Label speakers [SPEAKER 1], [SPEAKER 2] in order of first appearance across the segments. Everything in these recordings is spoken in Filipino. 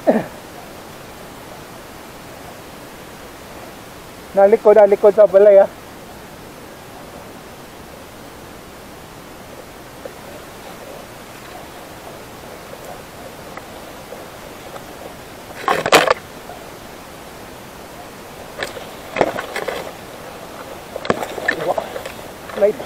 [SPEAKER 1] Nalikod sa balay ah. Light.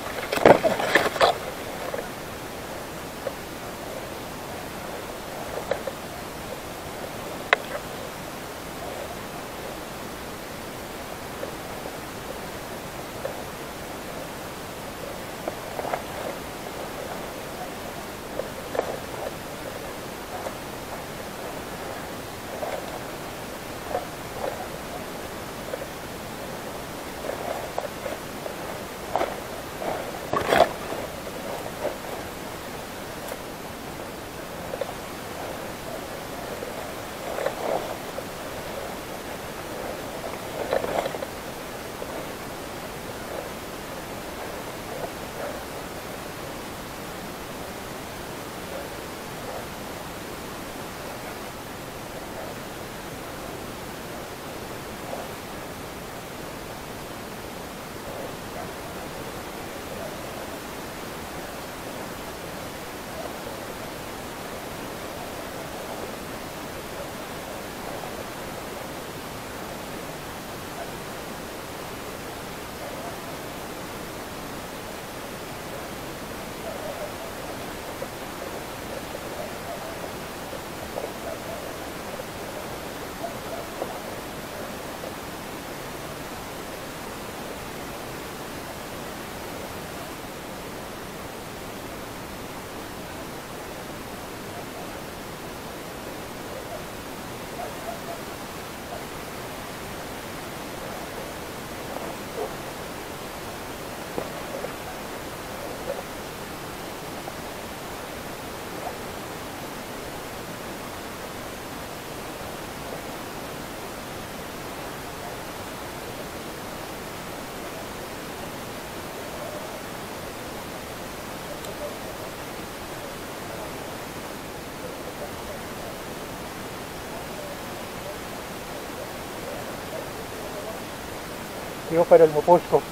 [SPEAKER 1] Hindi ko pedal mo, post ko.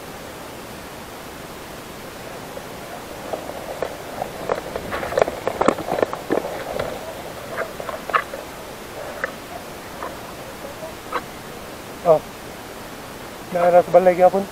[SPEAKER 1] Oh, naaras balay kapon.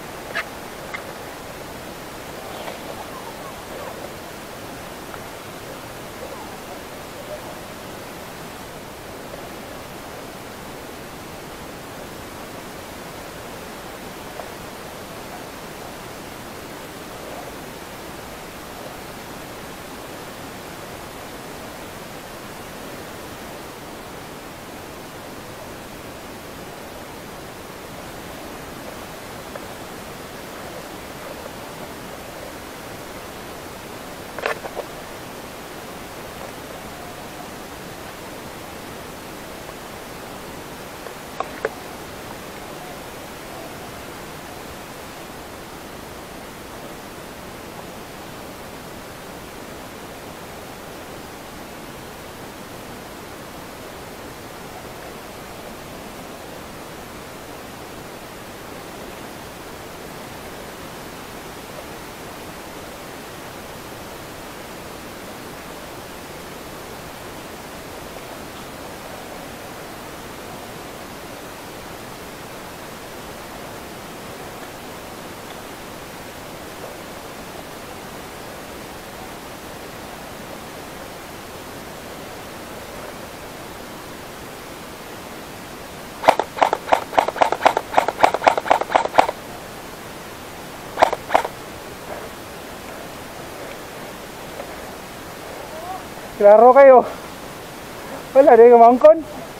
[SPEAKER 1] Klaro kayo. Wala, di kumangkon.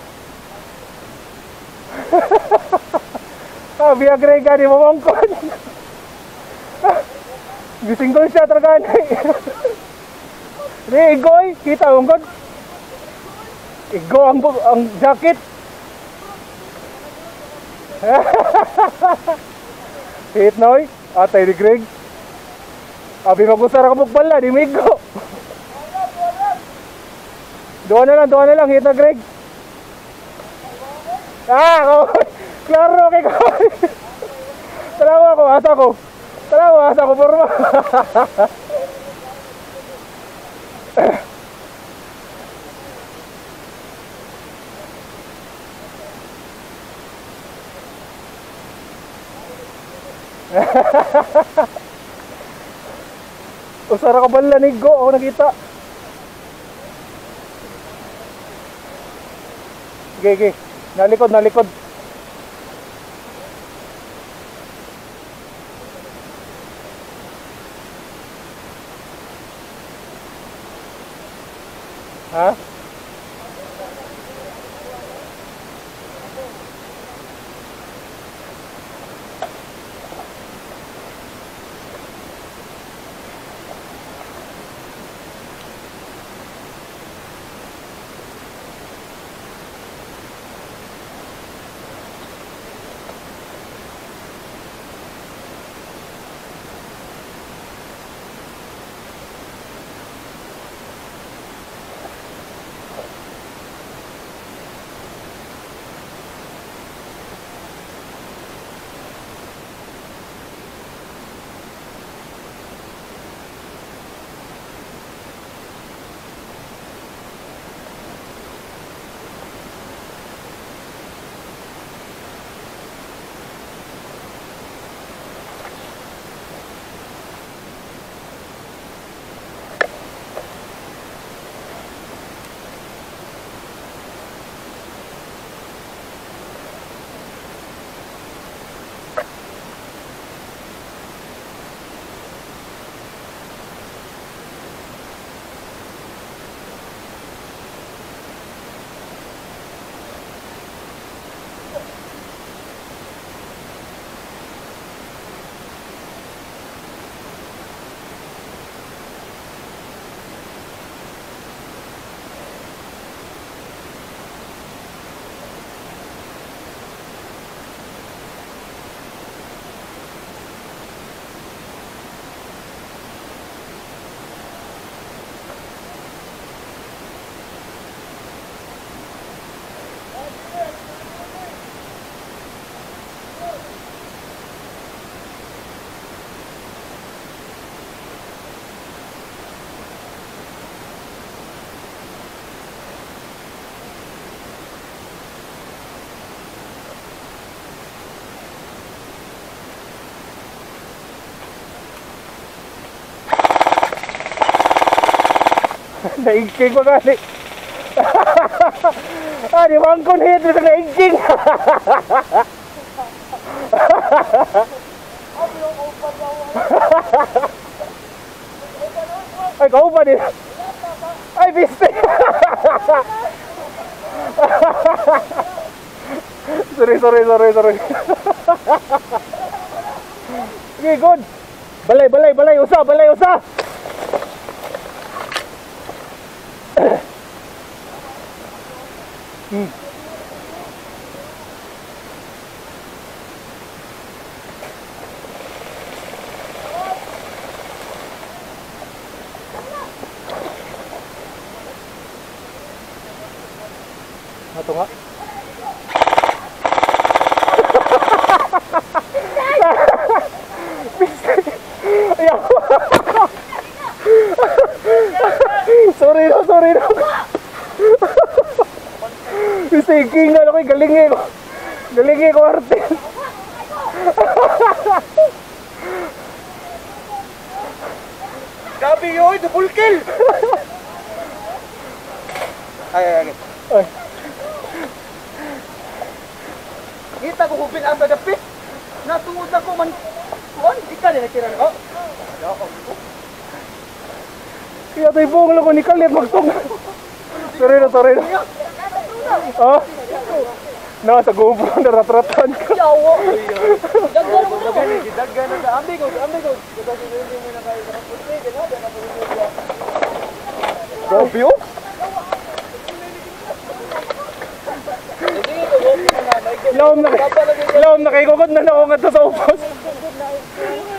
[SPEAKER 1] Biya Grega di mamangkon. Gisinggol siya traganay. Di igoy, kita mong god. Igo ang jacket. Hit noy, atay di Greg. Abi magusara ka bukbala, di migo. Doon na lang, hit na Greg. Kahoy! Klaro kay kahoy! Talawa ko, asa ko! Talawa, asa ko, porma! Usara ka ba lanig ko? Ako nakita. Sige. Nalikod. Ha? Naigking ko gali. Di mangkon hit sa naigking. Ay, kau pa din. Ay, biste. Sorry. Okay, good. Balay, usa. Ito nga. Ayaw. Sorry no. Thinking na ako, galingi ko arte. Gabi yun, double kill. Ay. Kita ko kung pinasa dapit. Natungod ako man. Kuan, di ka nila tira na. Kaya tayo buong lang ko ni Kalit magtong. Sorry na. Oh? No, sa GoPro na ratratan ka. Yawo. Daggan na. Ambi ko. GoPro? Ilawom na kayo kukod na ako nga sa upos.